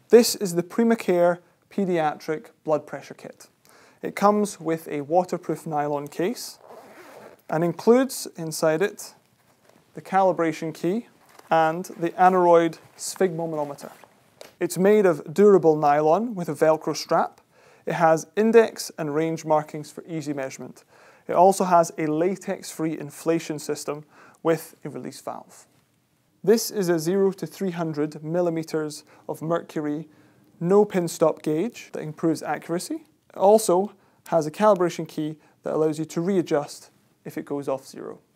This is the Primacare Pediatric blood pressure kit. It comes with a waterproof nylon case and includes inside it the calibration key and the Aneroid Sphygmomanometer. It's made of durable nylon with a Velcro strap. It has index and range markings for easy measurement. It also has a latex-free inflation system with a release valve. This is a 0 to 300 millimeters of mercury no pin stop gauge that improves accuracy. It also has a calibration key that allows you to readjust if it goes off zero.